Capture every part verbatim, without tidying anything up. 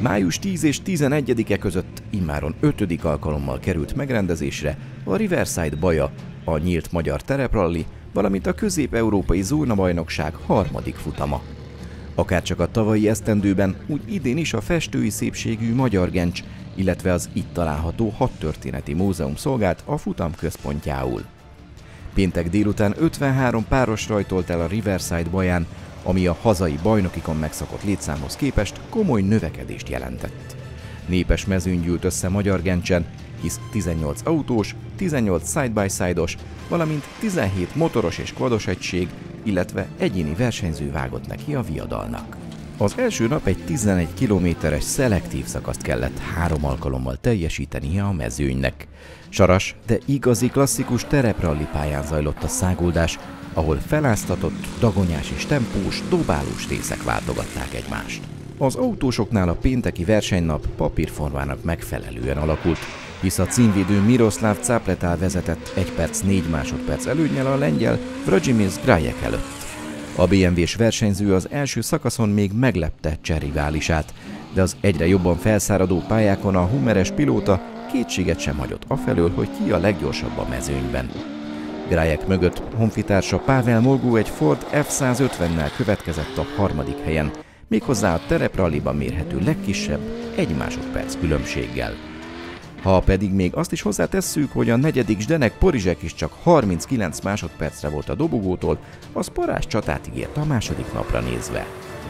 Május tíz és tizenegyedike között immáron ötödik alkalommal került megrendezésre a Riverside Baja, a nyílt magyar terepralli, valamint a közép-európai zónabajnokság harmadik futama. Akárcsak a tavalyi esztendőben, úgy idén is a festői szépségű Magyar Gencs, illetve az itt található Hadtörténeti Múzeum szolgált a futam központjául. Péntek délután ötvenhárom páros rajtolt el a Riverside Baján, ami a hazai bajnokikon megszokott létszámhoz képest komoly növekedést jelentett. Népes mezőny gyűlt össze Magyar Gencsen, hisz tizennyolc autós, tizennyolc side-by-side-os, valamint tizenhét motoros és quados egység, illetve egyéni versenyző vágott neki a viadalnak. Az első nap egy tizenegy kilométeres szelektív szakaszt kellett három alkalommal teljesítenie a mezőnynek. Saras, de igazi klasszikus terepralli pályán zajlott a száguldás, ahol feláztatott, dagonyás és tempós, dobálós részek váltogatták egymást. Az autósoknál a pénteki versenynap papírformának megfelelően alakult, hisz a címvédő Miroslav Capletál vezetett egy perc négy másodperc előnnyel a lengyel Włodzimierz Grajek előtt. A bé em vés versenyző az első szakaszon még meglepte csehriválisát, de az egyre jobban felszáradó pályákon a hummeres pilóta kétséget sem hagyott afelől, hogy ki a leggyorsabb a mezőnyben. Grajek mögött honfitársa Pavel Molgó egy Ford F száz ötvennel következett a harmadik helyen, méghozzá a terepralliban mérhető legkisebb egy másodperc különbséggel. Ha pedig még azt is hozzátesszük, hogy a negyedik Zdenek Porizsek is csak harminckilenc másodpercre volt a dobogótól, az parázs csatát ígért a második napra nézve.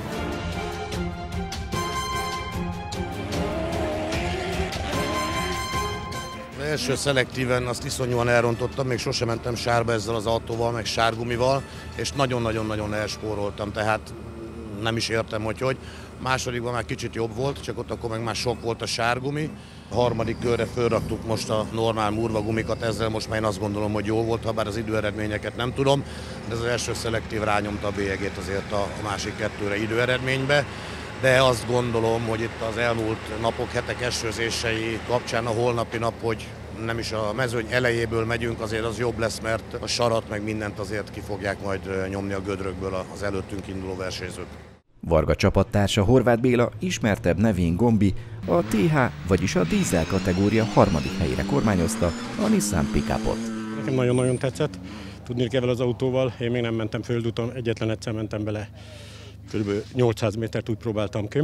Az első szelektíven azt iszonyúan elrontottam, még sosem mentem sárba ezzel az autóval, meg sárgumival, és nagyon-nagyon-nagyon elspóroltam, tehát nem is értem, hogy hogy. Másodikban már kicsit jobb volt, csak ott akkor meg már sok volt a sárgumi. A harmadik körre fölraktuk most a normál murva gumikat, ezzel most már én azt gondolom, hogy jó volt, ha bár az időeredményeket nem tudom, de ez az első szelektív rányomta a bélyegét azért a másik kettőre időeredménybe. De azt gondolom, hogy itt az elmúlt napok, hetek esőzései kapcsán a holnapi nap, hogy nem is a mezőny elejéből megyünk, azért az jobb lesz, mert a sarat meg mindent azért ki fogják majd nyomni a gödrökből az előttünk induló versenyzők. Varga csapattársa Horváth Béla ismertebb nevén Gombi a té há, vagyis a dízel kategória harmadik helyére kormányozta a Nissan Pick-upot. Nekem nagyon-nagyon tetszett, tudni kell vele az autóval, én még nem mentem földúton, egyetlen egyszer mentem bele, kb. nyolcszáz métert úgy próbáltam ki,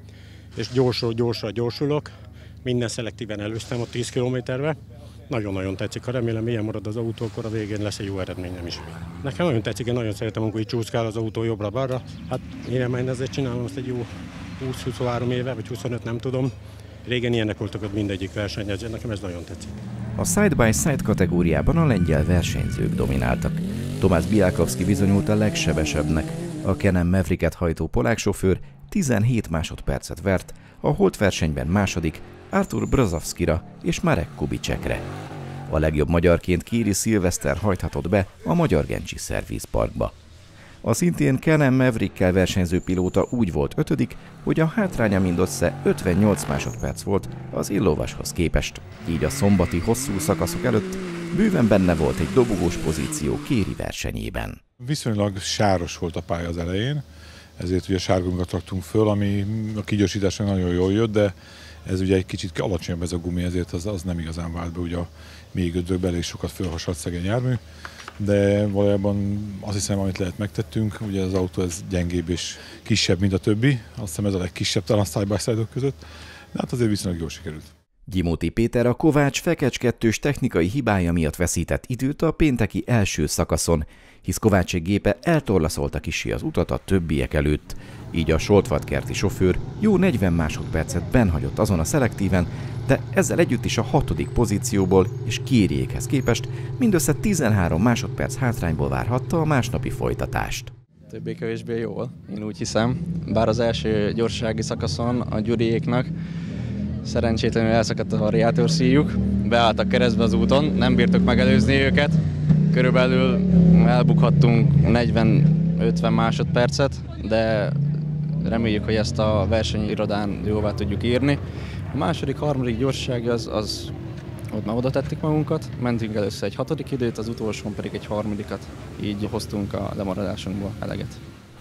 és gyorsul, gyorsul, gyorsulok, minden szelektíven előztem a tíz kilométerbe. Nagyon-nagyon tetszik, ha remélem ilyen marad az autó, akkor a végén lesz egy jó eredményem is. Nekem nagyon tetszik, én nagyon szeretem, amikor így csúszkál az autó jobbra-balra. Hát én már ezzel csinálom azt egy jó húsz-huszonhárom éve, vagy huszonöt, nem tudom. Régen ilyenek voltak ott mindegyik versenyező, nekem ez nagyon tetszik. A side-by-side kategóriában a lengyel versenyzők domináltak. Tomász Bialkowski bizonyult a legsebesebbnek. A Can-Am Mavericket hajtó polák sofőr tizenhét másodpercet vert, a holt versenyben második Artur Brzozowskira és Marek Kubicsekre. A legjobb magyarként Kéri Szilveszter hajthatott be a Magyar Gencsi Service Parkba. A szintén Can-Am Maverickkel versenyző pilóta úgy volt ötödik, hogy a hátránya mindössze ötvennyolc másodperc volt az illovashoz képest, így a szombati hosszú szakaszok előtt bőven benne volt egy dobogós pozíció Kéri versenyében. Viszonylag sáros volt a pálya az elején, ezért ugye sárgumikat raktunk föl, ami a kigyorsításra nagyon jól jött, de ez ugye egy kicsit alacsonyabb ez a gumi, ezért az, az nem igazán vált be, ugye a mély ödrökbe elég sokat fölhasadt szegény jármű, de valójában azt hiszem, amit lehet megtettünk, ugye az autó ez gyengébb és kisebb, mint a többi, azt hiszem ez a legkisebb talán side-by-side-ok között, de hát azért viszonylag jól sikerült. Gyimóti Péter a Kovács Fekecs kettős technikai hibája miatt veszített időt a pénteki első szakaszon, hisz Kovácsék gépe eltorlaszolta kissé az utat a többiek előtt. Így a Soltvatkerti sofőr jó negyven másodpercet bennhagyott azon a szelektíven, de ezzel együtt is a hatodik pozícióból és Kériékhez képest mindössze tizenhárom másodperc hátrányból várhatta a másnapi folytatást. Többé-kevésbé jól, én úgy hiszem, bár az első gyorsasági szakaszon a Gyuriéknak szerencsétlenül elszakadt a variátorszíjuk, beálltak keresztbe az úton, nem bírtuk megelőzni őket, körülbelül elbukhattunk negyven-ötven másodpercet, de reméljük, hogy ezt a versenyirodán jóvá tudjuk írni. A második, harmadik gyorsasági az, az ott már oda tettük magunkat, mentünk először egy hatodik időt, az utolsón pedig egy harmadikat, így hoztunk a lemaradásunkból eleget.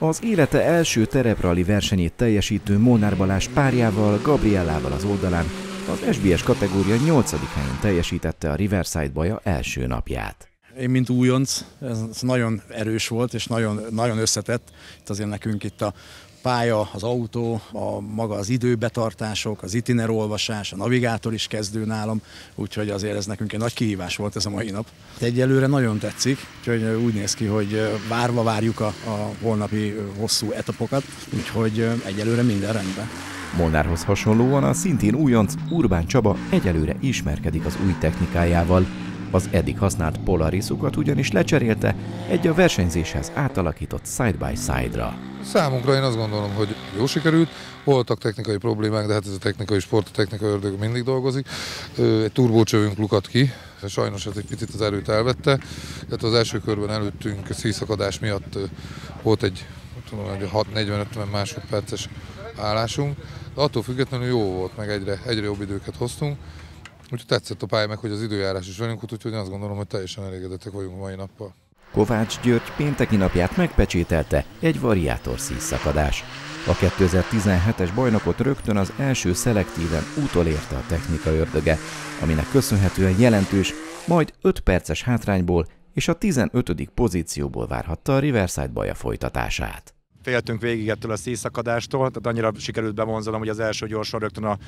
Az élete első tereprali versenyét teljesítő Molnár Balázs párjával, Gabriellával az oldalán az es bé es kategória nyolcadik helyén teljesítette a Riverside Baja első napját. Én, mint újonc, ez nagyon erős volt, és nagyon, nagyon összetett. Itt azért nekünk itt a pálya, az autó, a maga az időbetartások, az itinerolvasás, a navigátor is kezdő nálam, úgyhogy azért ez nekünk egy nagy kihívás volt ez a mai nap. Egyelőre nagyon tetszik, úgyhogy úgy néz ki, hogy várva várjuk a, a holnapi hosszú etapokat, úgyhogy egyelőre minden rendben. Molnárhoz hasonlóan a szintén újonc Urbán Csaba egyelőre ismerkedik az új technikájával. Az eddig használt Polariszokat ugyanis lecserélte egy a versenyzéshez átalakított side-by-side-ra. Számunkra én azt gondolom, hogy jó sikerült. Voltak technikai problémák, de hát ez a technikai sport, a technikai ördög mindig dolgozik. Egy turbócsövünk lukadt ki, sajnos ez egy picit az erőt elvette. Hát az első körben előttünk szíjszakadás miatt volt egy negyven-ötven másodperces állásunk, de attól függetlenül jó volt, meg egyre, egyre jobb időket hoztunk. Úgyhogy tetszett a pálya, meg hogy az időjárás is velünk, úgyhogy azt gondolom, hogy teljesen elégedettek vagyunk a mai nappal. Kovács György pénteki napját megpecsételte egy variátor szíjszakadás. A kétezer-tizenhetes bajnokot rögtön az első szelektíven utolérte a technika ördöge, aminek köszönhetően jelentős, majd öt perces hátrányból és a tizenötödik pozícióból várhatta a Riverside Baja folytatását. Féltünk végig ettől a szíjszakadástól, tehát annyira sikerült bevonzolom, hogy az első gyorsan rögtön a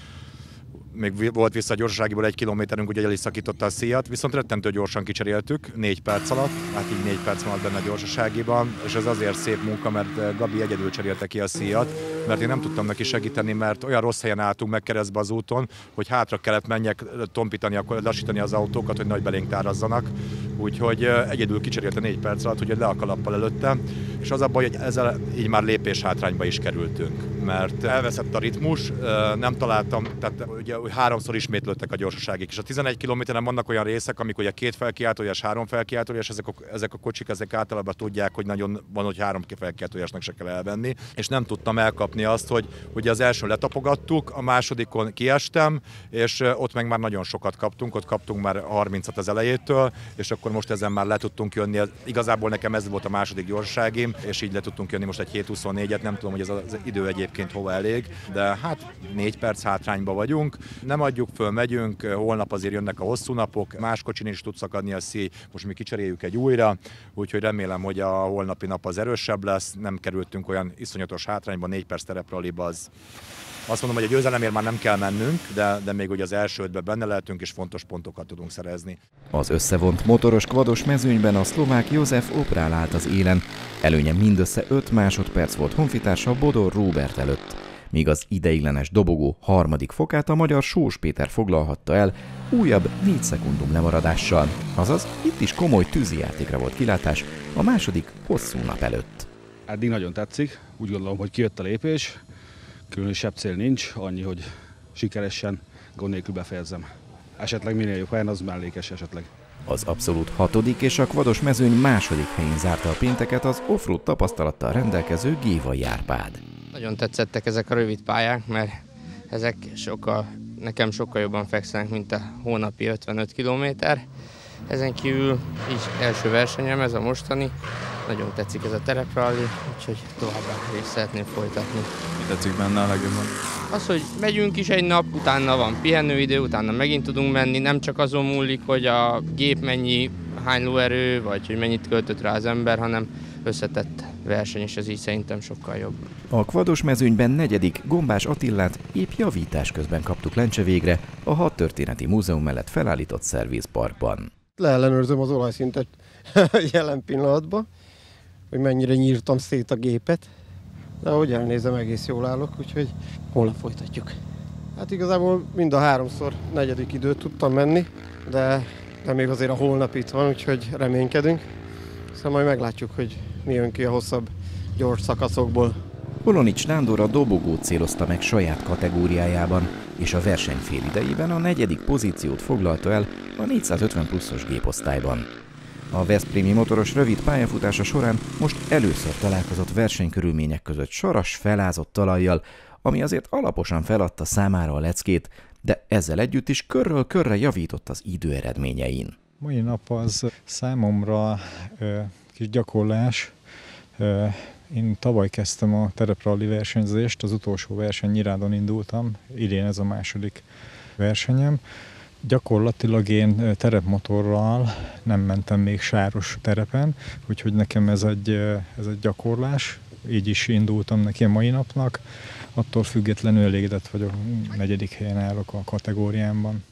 még volt vissza a gyorsaságiból egy kilométerünk, ugye el is szakította a szíjat, viszont rettentő gyorsan kicseréltük, négy perc alatt, hát így négy perc alatt benne a gyorsaságiban, és ez azért szép munka, mert Gabi egyedül cserélte ki a szíjat, mert én nem tudtam neki segíteni, mert olyan rossz helyen álltunk meg keresztbe az úton, hogy hátra kellett menjek, tompítani, akkor lassítani az autókat, hogy nagy belénk tárazzanak, úgyhogy egyedül kicserélte négy perc alatt, hogy le a kalappal előtte, és az a baj, hogy ezzel így már lépés hátrányba is kerültünk, mert elveszett a ritmus, nem találtam, tehát ugye háromszor ismétlődtek a gyorsaságig, és a tizenegy kilométeren vannak olyan részek, amikor ugye két felkiáltójas, három felkiáltójas, ezek a, ezek a kocsik, ezek általában tudják, hogy nagyon van, hogy három felkiáltójasnak se kell elvenni, és nem tudtam elkapni azt, hogy ugye az első letapogattuk, a másodikon kiestem, és ott meg már nagyon sokat kaptunk, ott kaptunk már harmincat az elejétől, és akkor most ezen már le tudtunk jönni, igazából nekem ez volt a második gyorsaságim, és így le tudtunk jönni most egy hét huszonnégyet, nem tudom, hogy ez az idő egyébként hova elég, de hát négy perc hátrányba vagyunk. Nem adjuk föl, megyünk, holnap azért jönnek a hosszú napok, más kocsin is tud szakadni a szíj, most mi kicseréljük egy újra, úgyhogy remélem, hogy a holnapi nap az erősebb lesz, nem kerültünk olyan iszonyatos hátrányba, négy perc terepralliba az. Azt mondom, hogy a győzelemért már nem kell mennünk, de, de még ugye az első ötben benne lehetünk, és fontos pontokat tudunk szerezni. Az összevont motoros kvados mezőnyben a szlovák József Oprál állt az élen. Előnye mindössze öt másodperc volt honfitársa Bodor Róbert előtt. Míg az ideiglenes dobogó harmadik fokát a magyar Sós Péter foglalhatta el újabb négy szekundum lemaradással. Azaz itt is komoly tűzijátékra volt kilátás a második hosszú nap előtt. Eddig nagyon tetszik, úgy gondolom, hogy kijött a lépés, különösebb cél nincs, annyi, hogy sikeresen, gond nélkül befejezzem. Esetleg minél jobb helyen, az mellékes esetleg. Az abszolút hatodik és a kvados mezőny második helyén zárta a pénteket az offroad tapasztalattal rendelkező Gévai Árpád. Nagyon tetszettek ezek a rövid pályák, mert ezek sokkal, nekem sokkal jobban fekszenek, mint a hónapi ötvenöt kilométer. Ezen kívül így első versenyem, ez a mostani. Nagyon tetszik ez a terepralli, úgyhogy továbbá is szeretném folytatni. Mi tetszik benne a legjobban? Az, hogy megyünk is egy nap, utána van pihenőidő, utána megint tudunk menni, nem csak azon múlik, hogy a gép mennyi, hány lóerő, vagy hogy mennyit költött rá az ember, hanem összetett verseny, és ez így szerintem sokkal jobb. A kvados mezőnyben negyedik Gombás Attillát épp javítás közben kaptuk lencse végre a Hadtörténeti Múzeum mellett felállított szervizparkban. Leellenőrzöm az olajszintet jelen pillanatban, hogy mennyire nyírtam szét a gépet, de ahogy elnézem, egész jól állok, úgyhogy holnap folytatjuk. Hát igazából mind a háromszor negyedik időt tudtam menni, de, de még azért a holnap itt van, úgyhogy reménykedünk. Szóval majd meglátjuk, hogy mi jön ki a hosszabb, gyors szakaszokból. Polonics Nándor a dobogót célozta meg saját kategóriájában, és a verseny fél idejében a negyedik pozíciót foglalta el a négyszázötven pluszos géposztályban. A veszprémi motoros rövid pályafutása során most először találkozott versenykörülmények között saras, felázott talajjal, ami azért alaposan feladta számára a leckét, de ezzel együtt is körről körre javított az idő eredményein. Mai nap az számomra ö, kis gyakorlás, ö, Én tavaly kezdtem a terepralli versenyzést, az utolsó verseny Nyirádon indultam, idén ez a második versenyem. Gyakorlatilag én terepmotorral nem mentem még sáros terepen, úgyhogy nekem ez egy, ez egy gyakorlás, így is indultam neki a mai napnak. Attól függetlenül elégedett vagyok, negyedik helyen állok a kategóriámban.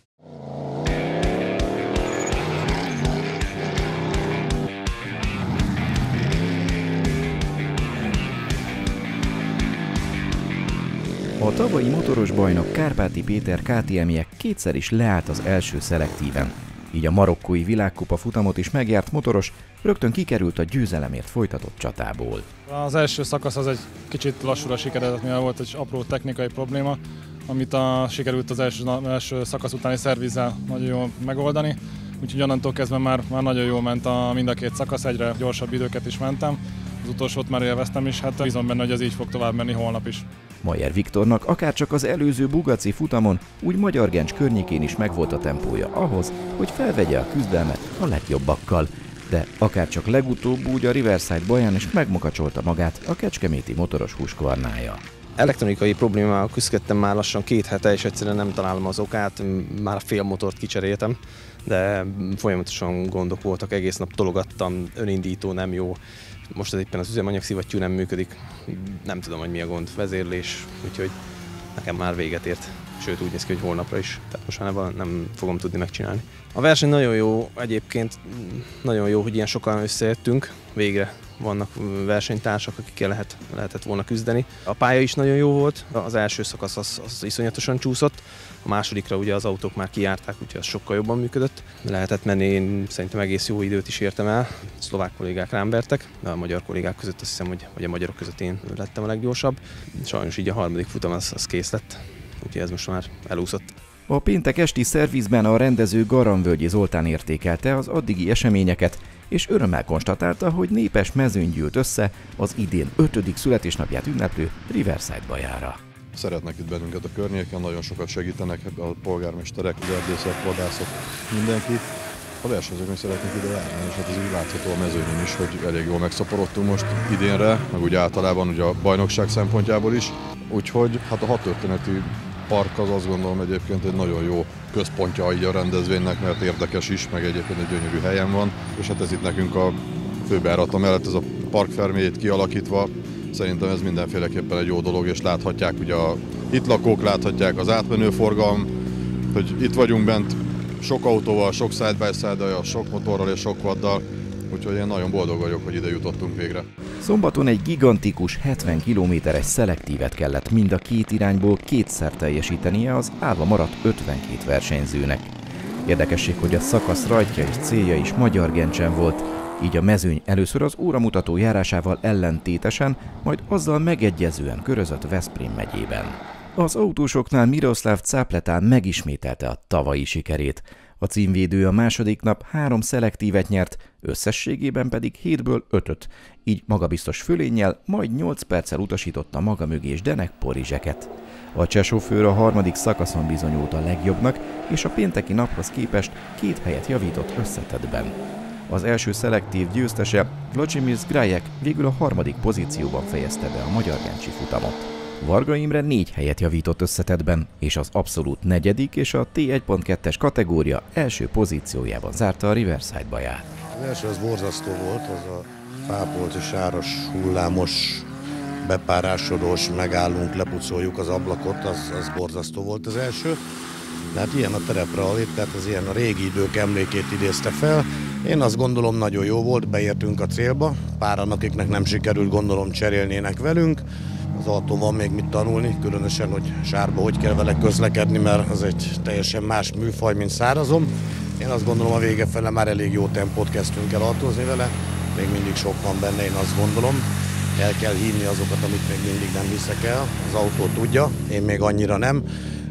A tavalyi motoros bajnok Kárpáti Péter ká té em-je kétszer is leállt az első szelektíven. Így a marokkói világkupa futamot is megjárt motoros rögtön kikerült a győzelemért folytatott csatából. Az első szakasz az egy kicsit lassúra sikeredett, mivel volt egy apró technikai probléma, amit a, sikerült az első, első szakasz utáni szervizzel nagyon jól megoldani. Úgyhogy onnantól kezdve már, már nagyon jól ment a, mind a két szakasz, egyre gyorsabb időket is mentem. Az utolsót már élveztem is, hát bízom benne, hogy ez így fog tovább menni holnap is. Mayer Viktornak akárcsak az előző Bugaci futamon, úgy Magyargencs környékén is megvolt a tempója ahhoz, hogy felvegye a küzdelmet a legjobbakkal. De akárcsak legutóbb úgy a Riverside Baján is megmakacsolta magát a kecskeméti motoros Husqvarnája. Elektronikai problémával küzdöttem már lassan két hete, és egyszerűen nem találom az okát, már a fél motort kicseréltem, de folyamatosan gondok voltak, egész nap tologattam, önindító nem jó. Most éppen az üzemanyagszivattyú nem működik, nem tudom, hogy mi a gond, vezérlés, úgyhogy nekem már véget ért. Sőt, úgy néz ki, hogy holnapra is, tehát most már nem fogom tudni megcsinálni. A verseny nagyon jó, egyébként nagyon jó, hogy ilyen sokan összejöttünk, végre vannak versenytársak, akikkel lehet, lehetett volna küzdeni. A pálya is nagyon jó volt, az első szakasz az, az iszonyatosan csúszott, a másodikra ugye az autók már kijárták, úgyhogy az sokkal jobban működött. Lehetett menni, én szerintem egész jó időt is értem el, a szlovák kollégák rám vertek, de a magyar kollégák között azt hiszem, hogy, hogy a magyarok között én lettem a leggyorsabb. Sajnos így a harmadik futam az, az kész lett, úgyhogy ez most már elúszott. A péntek esti szervizben a rendező Garamvölgyi Zoltán értékelte az addigi eseményeket, és örömmel konstatálta, hogy népes mezőny gyűlt össze az idén ötödik születésnapját ünneplő Riverside Bajára. Szeretnek itt bennünket a környéken, nagyon sokat segítenek a polgármesterek, az erdészek, vadászok, mindenki. A versenyzők szeretnék ide járni, és hát ez így látható a mezőnyen is, hogy elég jól megszaporodtunk most idénre, meg úgy általában ugye a bajnokság szempontjából is. Úgyhogy hát a hadtörténeti park az azt gondolom egyébként egy nagyon jó központja így a rendezvénynek, mert érdekes is, meg egyébként egy gyönyörű helyen van, és hát ez itt nekünk a főbejárata mellett ez a park ferméjét kialakítva, szerintem ez mindenféleképpen egy jó dolog, és láthatják ugye a itt lakók, láthatják az átmenő forgalom, hogy itt vagyunk bent sok autóval, sok side-by-side-dal, sok motorral és sok vaddal, úgyhogy én nagyon boldog vagyok, hogy ide jutottunk végre. Szombaton egy gigantikus hetven kilométeres szelektívet kellett mind a két irányból kétszer teljesítenie az állva maradt ötvenkét versenyzőnek. Érdekesség, hogy a szakasz rajtja és célja is Magyargencsen volt, így a mezőny először az óramutató járásával ellentétesen, majd azzal megegyezően körözött Veszprém megyében. Az autósoknál Miroslav Cápletán megismételte a tavalyi sikerét. A címvédő a második nap három szelektívet nyert, összességében pedig hétből ötöt, így magabiztos fölénnyel majd nyolc perccel utasította maga mögé Zdeněk Porizseket. A cseh sofőr a harmadik szakaszon bizonyult a legjobbnak, és a pénteki naphoz képest két helyet javított összetettben. Az első szelektív győztese, Vladimir Zgrajek végül a harmadik pozícióban fejezte be a magyargencsi futamot. Varga Imre négy helyet javított összetettben, és az abszolút negyedik és a té egy pont kettes kategória első pozíciójában zárta a Riverside Baját. Az első az borzasztó volt, az a fápolt és sáros, hullámos, bepárásodós, megállunk, lepucoljuk az ablakot, az, az borzasztó volt az első. De hát ilyen a terepralli, tehát ez ilyen a régi idők emlékét idézte fel. Én azt gondolom, nagyon jó volt, beértünk a célba, páran, akiknek nem sikerült, gondolom cserélnének velünk. Az autó van még mit tanulni, különösen, hogy sárba hogy kell vele közlekedni, mert az egy teljesen más műfaj, mint szárazom. Én azt gondolom, a vége fele már elég jó tempót kezdtünk el autózni vele, még mindig sok van benne, én azt gondolom. El kell hinni azokat, amit még mindig nem viszek el, az autó tudja, én még annyira nem.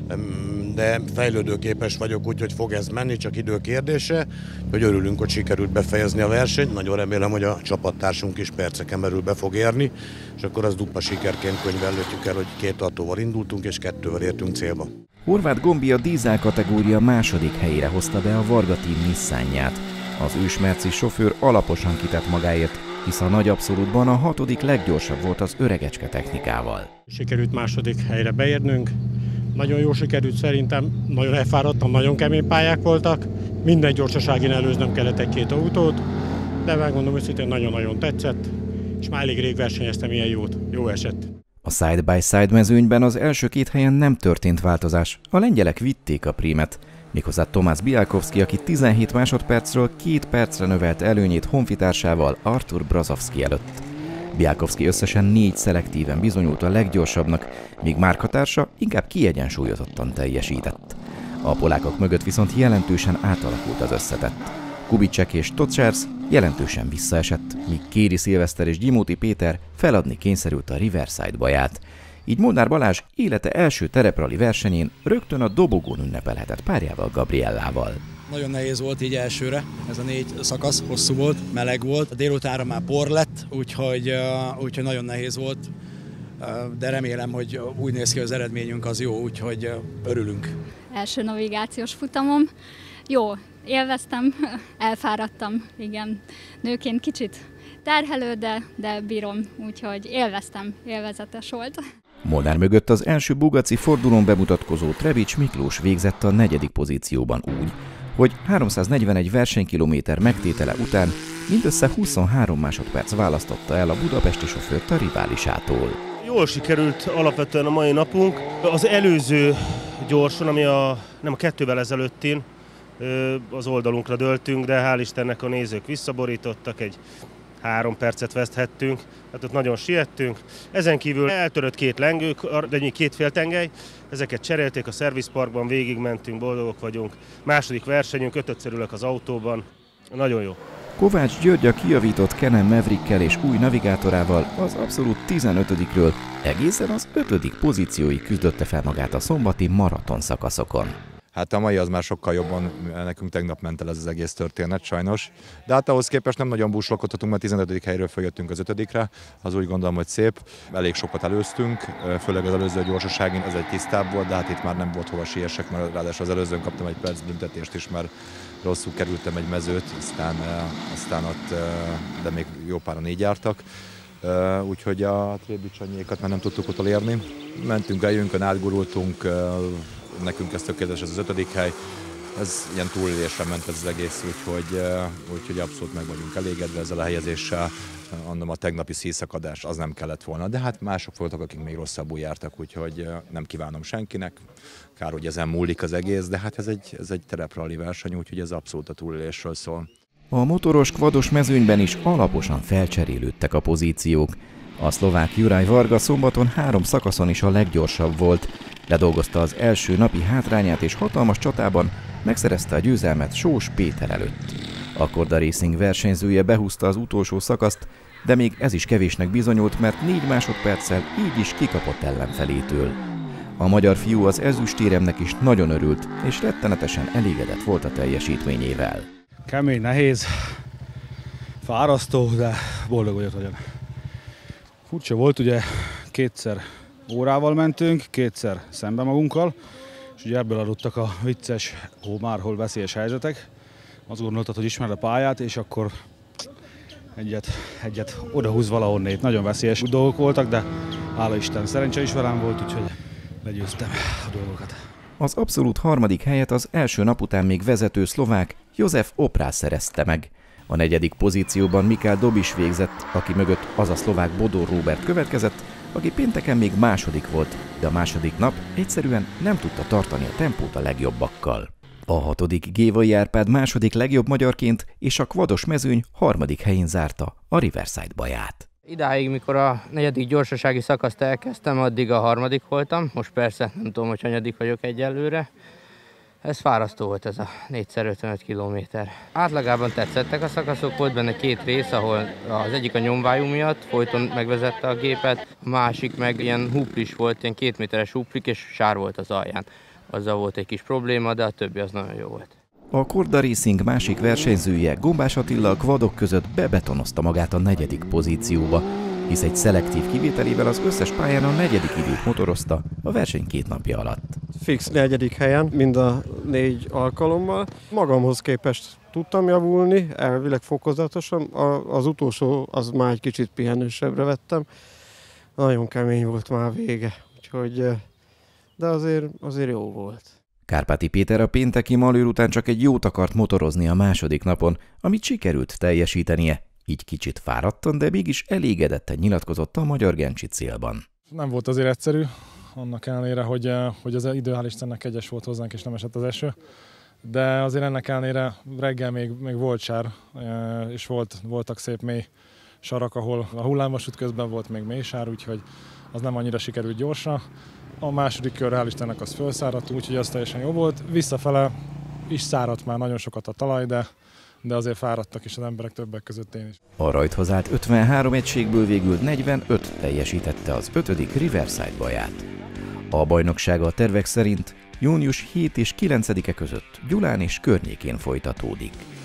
De fejlődőképes vagyok, úgyhogy fog ez menni, csak idő kérdése, hogy örülünk, hogy sikerült befejezni a versenyt. Nagyon remélem, hogy a csapattársunk is perceken belül be fog érni, és akkor az dupla sikerként könyvelhetjük el, hogy két autóval indultunk, és kettővel értünk célba. Horváth Gombi a dízel kategória második helyére hozta be a Varga Team Nissanját. Az ősmerci sofőr alaposan kitett magáért, hisz a nagy abszolútban a hatodik leggyorsabb volt az öregecske technikával. Sikerült második helyre beérnünk. Nagyon jó sikerült szerintem, nagyon elfáradtam, nagyon kemény pályák voltak. Minden gyorsaságén előznöm kellett egy-két autót, de megmondom őszintén, nagyon-nagyon tetszett, és már elég rég versenyeztem ilyen jót, jó esett. A side-by-side mezőnyben az első két helyen nem történt változás. A lengyelek vitték a prímet, méghozzá Tomasz Bialkowski, aki tizenhét másodpercről két percre növelte előnyét honfitársával Artur Brazowski előtt. Bialkowski összesen négy szelektíven bizonyult a leggyorsabbnak, míg márkatársa inkább kiegyensúlyozottan teljesített. A polákok mögött viszont jelentősen átalakult az összetett. Kubicek és Tocsárs jelentősen visszaesett, míg Kéri Szilveszter és Gyimóti Péter feladni kényszerült a Riverside baját. Így Molnár Balázs élete első tereprali versenyén rögtön a dobogón ünnepelhetett párjával, Gabriellával. Nagyon nehéz volt így elsőre, ez a négy szakasz, hosszú volt, meleg volt, a délutánra már por lett, úgyhogy, úgyhogy nagyon nehéz volt, de remélem, hogy úgy néz ki, az eredményünk az jó, úgyhogy örülünk. Első navigációs futamom, jó, élveztem, elfáradtam, igen, nőként kicsit terhelő, de, de bírom, úgyhogy élveztem, élvezetes volt. Molnár mögött az első Bugaci fordulón bemutatkozó Trevics Miklós végzett a negyedik pozícióban úgy, hogy háromszáznegyvenegy versenykilométer megtétele után mindössze huszonhárom másodperc választotta el a budapesti sofőrt a riválisától. Jól sikerült alapvetően a mai napunk. Az előző gyorson, ami a, nem a kettővel ezelőttin, az oldalunkra döltünk, de hál' Istennek a nézők visszaborítottak, egy három percet veszthettünk, hát ott nagyon siettünk. Ezen kívül eltörött két lengő, de két féltengely, ezeket cserélték a szervizparkban, végigmentünk, boldogok vagyunk. Második versenyünk, ötödször ülök az autóban, nagyon jó. Kovács György a kijavított Can-Am Maverickkel és új navigátorával az abszolút tizenötödikről egészen az ötödik pozícióig küzdötte fel magát a szombati maraton szakaszokon. Hát a mai az már sokkal jobban, nekünk tegnap ment el ez az egész történet sajnos. De hát ahhoz képest nem nagyon búslkodhatunk, mert tizenötödik helyről följöttünk az ötödikre. Az úgy gondolom, hogy szép. Elég sokat előztünk, főleg az előző gyorsaságén ez egy tisztább volt, de hát itt már nem volt hova siessek, mert ráadásul az előzőn kaptam egy perc büntetést is, mert rosszul kerültem egy mezőt, aztán, aztán ott, de még jó páran így jártak. Úgyhogy a Trébicsanyékat már nem tudtuk utolérni. Mentünk, eljönkön, átgurultunk, nekünk ez tökéletes, ez az ötödik hely. Ez ilyen túlélésre ment ez az egész, úgyhogy, úgyhogy abszolút meg vagyunk elégedve ezzel a helyezéssel. Mondom, a tegnapi széjszakadás az nem kellett volna, de hát mások voltak, akik még rosszabbul jártak, úgyhogy nem kívánom senkinek. Kár, hogy ezen múlik az egész, de hát ez egy, ez egy tereprali verseny, úgyhogy ez abszolút a túlélésről szól. A motoros kvados mezőnyben is alaposan felcserélődtek a pozíciók. A szlovák Juraj Varga szombaton három szakaszon is a leggyorsabb volt. Ledolgozta az első napi hátrányát és hatalmas csatában megszerezte a győzelmet Sós Péter előtt. A Korda Racing versenyzője behúzta az utolsó szakaszt, de még ez is kevésnek bizonyult, mert négy másodperccel így is kikapott ellenfelétől. A magyar fiú az ezüstéremnek is nagyon örült, és rettenetesen elégedett volt a teljesítményével. Kemény, nehéz, fárasztó, de boldog vagyok nagyon. Furcsa volt, ugye kétszer órával mentünk, kétszer szembe magunkkal, és ugye ebből adottak a vicces, hol már hol veszélyes helyzetek. Azt gondoltad, hogy ismered a pályát, és akkor egyet, egyet odahúz valahonnét. Nagyon veszélyes dolgok voltak, de hála Isten, szerencse is velem volt, úgyhogy legyőztem a dolgokat. Az abszolút harmadik helyet az első nap után még vezető szlovák József Oprás szerezte meg. A negyedik pozícióban Mikael Dobis végzett, aki mögött az a szlovák Bodor Róbert következett, aki pénteken még második volt, de a második nap egyszerűen nem tudta tartani a tempót a legjobbakkal. A hatodik Gévai Árpád második legjobb magyarként és a kvados mezőny harmadik helyén zárta a Riverside baját. Idáig, mikor a negyedik gyorsasági szakaszt elkezdtem, addig a harmadik voltam, most persze nem tudom, hogy hanyadik vagyok egyelőre. Ez fárasztó volt, ez a négyszer ötvenöt kilométer. Átlagában tetszettek a szakaszok, volt benne két rész, ahol az egyik a nyomvájú miatt folyton megvezette a gépet, a másik meg ilyen huplis volt, ilyen két méteres huplik, és sár volt az alján. Azzal volt egy kis probléma, de a többi az nagyon jó volt. A Korda Racing másik versenyzője, Gombás Attila a kvadok között bebetonozta magát a negyedik pozícióba, hisz egy szelektív kivételével az összes pályán a negyedik időt motorozta a verseny két napja alatt. fix negyedik helyen, mind a négy alkalommal. Magamhoz képest tudtam javulni, elvileg fokozatosan. A, az utolsó, az már egy kicsit pihenősebbre vettem. Nagyon kemény volt már a vége, úgyhogy, de azért, azért jó volt. Kárpáti Péter a pénteki malőr után csak egy jót akart motorozni a második napon, amit sikerült teljesítenie. Így kicsit fáradtan, de mégis elégedetten nyilatkozott a Magyar Gencsi célban. Nem volt azért egyszerű, annak ellenére, hogy, hogy az idő hál' Istennek kegyes volt hozzánk, és nem esett az eső. De azért ennek ellenére reggel még, még volt sár, és volt, voltak szép mély sarak, ahol a hullámvasút közben volt még mély sár, úgyhogy az nem annyira sikerült gyorsra. A második kör hál' Istennek az felszáradt, úgyhogy az teljesen jó volt. Visszafele is száradt már nagyon sokat a talaj, de, de azért fáradtak is az emberek, többek között én is. A rajthoz állt ötvenhárom egységből végül negyvenöt teljesítette az ötödik Riverside baját. A bajnoksága a tervek szerint június hetedike és kilencedike között Gyulán és környékén folytatódik.